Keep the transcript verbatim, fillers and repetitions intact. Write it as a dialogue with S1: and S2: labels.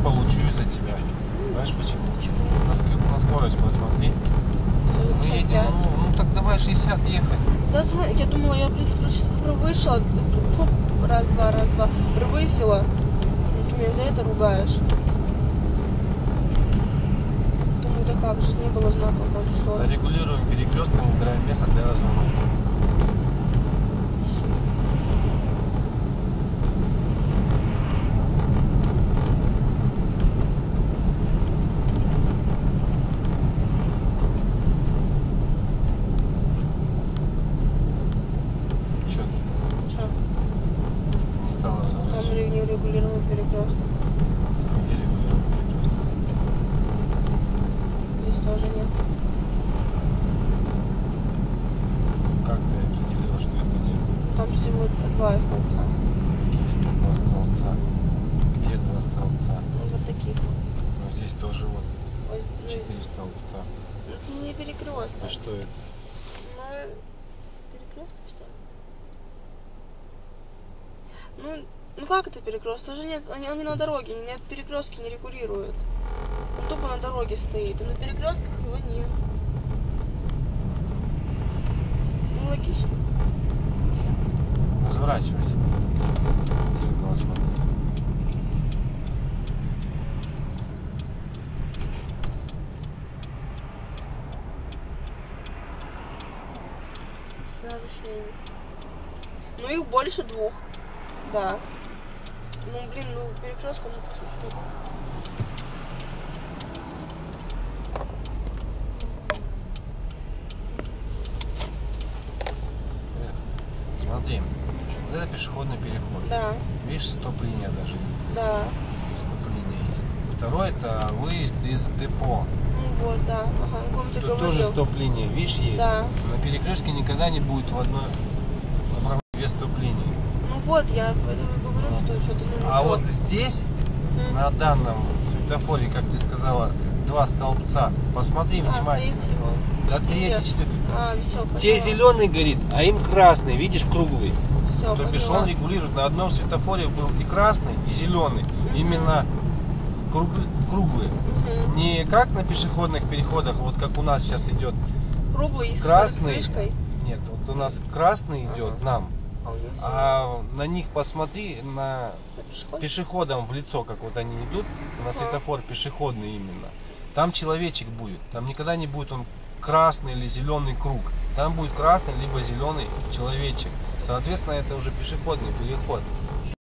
S1: получу из-за тебя. Знаешь почему?
S2: Почему?
S1: На, на скорость посмотри. Мы едем, ну, ну так давай шестьдесят ехать.
S2: Да, смотри, я думала, я, блин, что-то превышила. Раз, два, раз, два. Превысила. Ты меня за это ругаешь. Думаю, да как же, не было знаков большого.
S1: Зарегулируем перекрестком, выбираем место для разворот. Че ты?
S2: Че?
S1: Не стала
S2: Там
S1: разворачивать.
S2: не регулируемый перекресток.
S1: Где регулируем перекресток?
S2: Здесь тоже нет.
S1: Как ты определила, что это нет?
S2: Там всего два столбца.
S1: Каких два столбца? Где два столбца?
S2: Ну, вот таких вот.
S1: Ну здесь тоже вот
S2: Вот, ну,
S1: четыре столбца.
S2: ну, это не перекресток.
S1: А что это?
S2: Ну, перекресток, что ли? Ну, ну как это перекресток? Тоже нет, он, он не на дороге, нет, перекрестки не регулируют. Он тупо на дороге стоит, а на перекрестках его нет. Ну, логично.
S1: Разворачивайся. Зеркало смотри.
S2: Нарушение. Ну, их больше двух. Да. Ну, блин, ну, перекрестков же, по сути, нет.
S1: Эх, смотри, вот это пешеходный переход.
S2: Да,
S1: Видишь, стоп-линия даже есть.
S2: да.
S1: Стоп-линия есть. Второй это выезд из депо.
S2: Ну вот, да. Ага, я помню, ты
S1: Тут
S2: говорил.
S1: тоже стоп-линия, видишь, есть.
S2: Да.
S1: На перекрестке никогда не будет в одной направлении две стоп-линии.
S2: Ну вот, я поэтому и говорю, что что-то ну, не
S1: А
S2: то.
S1: вот здесь,
S2: Мгм.
S1: на данном светофоре, как ты сказала, два столбца. Посмотри
S2: А,
S1: внимательно.
S2: третий вон.
S1: Да
S2: Четыре.
S1: третий, четвертый.
S2: А, все, поняла.
S1: Те зеленый горит, а им красный, видишь, круглый.
S2: Все,
S1: То бишь
S2: поняла.
S1: он регулирует. На одном светофоре был и красный, и зеленый.
S2: Мгм.
S1: Именно круг- круглые.
S2: Мгм.
S1: Не как на пешеходных переходах, вот как у нас сейчас идет
S2: Круглый с
S1: красный.
S2: крышкой.
S1: Нет, вот у нас красный идет
S2: Ага.
S1: нам.
S2: А у них зеленый.
S1: А на них посмотри, на
S2: На пешеход?
S1: пешеходам в лицо, как вот они идут, на
S2: Ага.
S1: светофор пешеходный именно. Там человечек будет. Там никогда не будет он красный или зеленый круг. Там будет красный либо зеленый человечек. Соответственно, это уже пешеходный переход.